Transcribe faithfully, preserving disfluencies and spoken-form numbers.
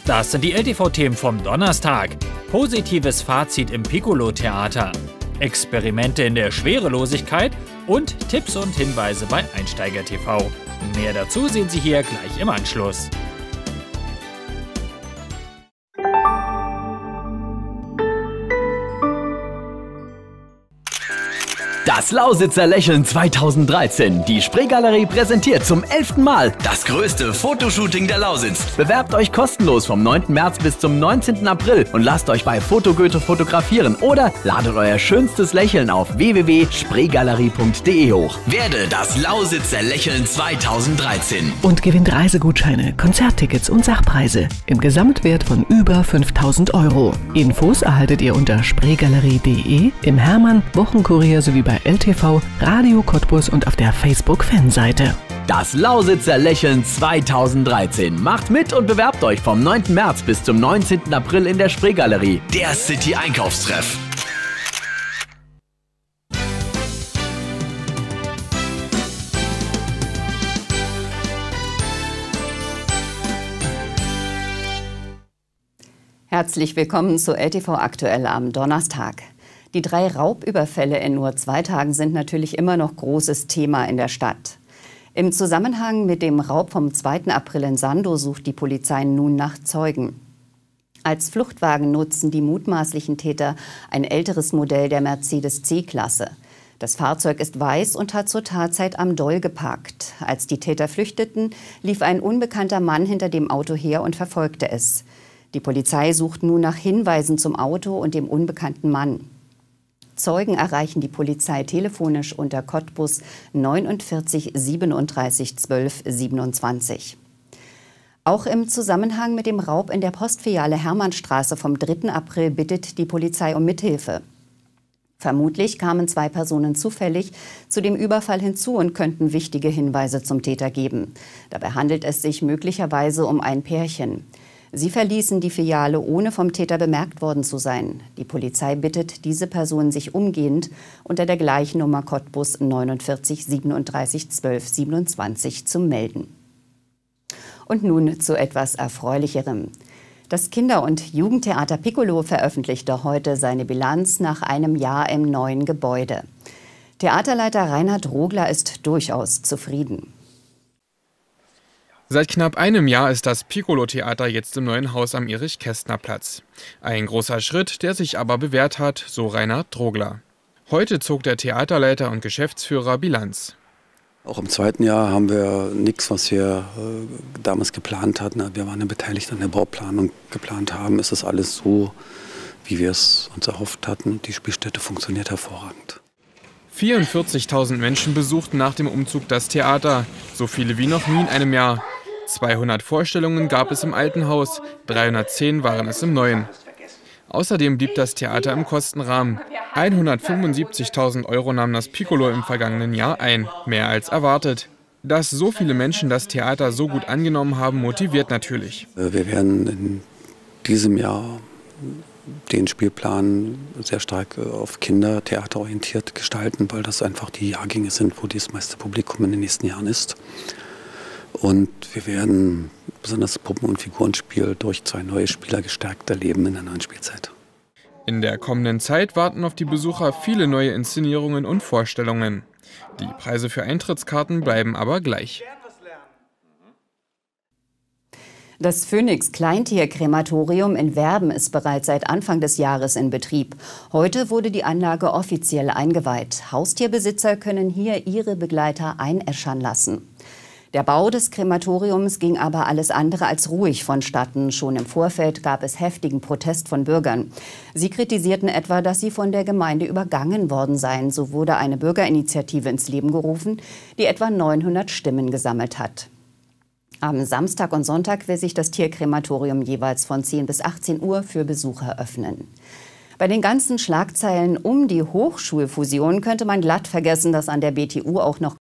Das sind die L T V-Themen vom Donnerstag. Positives Fazit im Piccolo-Theater. Experimente in der Schwerelosigkeit und Tipps und Hinweise bei Einsteiger T V. Mehr dazu sehen Sie hier gleich im Anschluss. Das Lausitzer Lächeln zweitausenddreizehn. Die Spreegalerie präsentiert zum elften Mal das größte Fotoshooting der Lausitz. Bewerbt euch kostenlos vom neunten März bis zum neunzehnten April und lasst euch bei Fotogoethe fotografieren oder ladet euer schönstes Lächeln auf w w w punkt spreegalerie punkt de hoch. Werde das Lausitzer Lächeln zweitausenddreizehn. Und gewinnt Reisegutscheine, Konzerttickets und Sachpreise im Gesamtwert von über fünftausend Euro. Infos erhaltet ihr unter spreegalerie punkt de, im Hermann, Wochenkurier sowie bei L T V, Radio Cottbus und auf der Facebook-Fanseite. Das Lausitzer Lächeln zweitausenddreizehn. Macht mit und bewerbt euch vom neunten März bis zum neunzehnten April in der Spreegalerie, der City-Einkaufstreff. Herzlich willkommen zu L T V aktuell am Donnerstag. Die drei Raubüberfälle in nur zwei Tagen sind natürlich immer noch großes Thema in der Stadt. Im Zusammenhang mit dem Raub vom zweiten April in Sandow sucht die Polizei nun nach Zeugen. Als Fluchtwagen nutzen die mutmaßlichen Täter ein älteres Modell der Mercedes C-Klasse. Das Fahrzeug ist weiß und hat zur Tatzeit am Doll geparkt. Als die Täter flüchteten, lief ein unbekannter Mann hinter dem Auto her und verfolgte es. Die Polizei sucht nun nach Hinweisen zum Auto und dem unbekannten Mann. Zeugen erreichen die Polizei telefonisch unter Cottbus neunundvierzig siebenunddreißig zwölf siebenundzwanzig. Auch im Zusammenhang mit dem Raub in der Postfiliale Hermannstraße vom dritten April bittet die Polizei um Mithilfe. Vermutlich kamen zwei Personen zufällig zu dem Überfall hinzu und könnten wichtige Hinweise zum Täter geben. Dabei handelt es sich möglicherweise um ein Pärchen. Sie verließen die Filiale, ohne vom Täter bemerkt worden zu sein. Die Polizei bittet diese Personen, sich umgehend unter der gleichen Nummer Cottbus neunundvierzig siebenunddreißig zwölf siebenundzwanzig zu melden. Und nun zu etwas Erfreulicherem. Das Kinder- und Jugendtheater Piccolo veröffentlichte heute seine Bilanz nach einem Jahr im neuen Gebäude. Theaterleiter Reinhard Rogler ist durchaus zufrieden. Seit knapp einem Jahr ist das Piccolo-Theater jetzt im neuen Haus am Erich-Kästner-Platz. Ein großer Schritt, der sich aber bewährt hat, so Reinhard Drogler. Heute zog der Theaterleiter und Geschäftsführer Bilanz. Auch im zweiten Jahr haben wir nichts, was wir äh, damals geplant hatten. Wir waren ja beteiligt an der Bauplanung. Geplant haben, ist es alles so, wie wir es uns erhofft hatten. Die Spielstätte funktioniert hervorragend. vierundvierzigtausend Menschen besuchten nach dem Umzug das Theater, so viele wie noch nie in einem Jahr. zweihundert Vorstellungen gab es im alten Haus, dreihundertzehn waren es im neuen. Außerdem blieb das Theater im Kostenrahmen. hundertfünfundsiebzigtausend Euro nahm das Piccolo im vergangenen Jahr ein, mehr als erwartet. Dass so viele Menschen das Theater so gut angenommen haben, motiviert natürlich. Wir werden in diesem Jahr den Spielplan sehr stark auf Kindertheater orientiert gestalten, weil das einfach die Jahrgänge sind, wo das meiste Publikum in den nächsten Jahren ist. Und wir werden besonders das Puppen- und Figurenspiel durch zwei neue Spieler gestärkt erleben in der neuen Spielzeit. In der kommenden Zeit warten auf die Besucher viele neue Inszenierungen und Vorstellungen. Die Preise für Eintrittskarten bleiben aber gleich. Das Phoenix-Kleintier-Krematorium in Werben ist bereits seit Anfang des Jahres in Betrieb. Heute wurde die Anlage offiziell eingeweiht. Haustierbesitzer können hier ihre Begleiter einäschern lassen. Der Bau des Krematoriums ging aber alles andere als ruhig vonstatten. Schon im Vorfeld gab es heftigen Protest von Bürgern. Sie kritisierten etwa, dass sie von der Gemeinde übergangen worden seien. So wurde eine Bürgerinitiative ins Leben gerufen, die etwa neunhundert Stimmen gesammelt hat. Am Samstag und Sonntag will sich das Tierkrematorium jeweils von zehn bis achtzehn Uhr für Besucher öffnen. Bei den ganzen Schlagzeilen um die Hochschulfusion könnte man glatt vergessen, dass an der B T U auch noch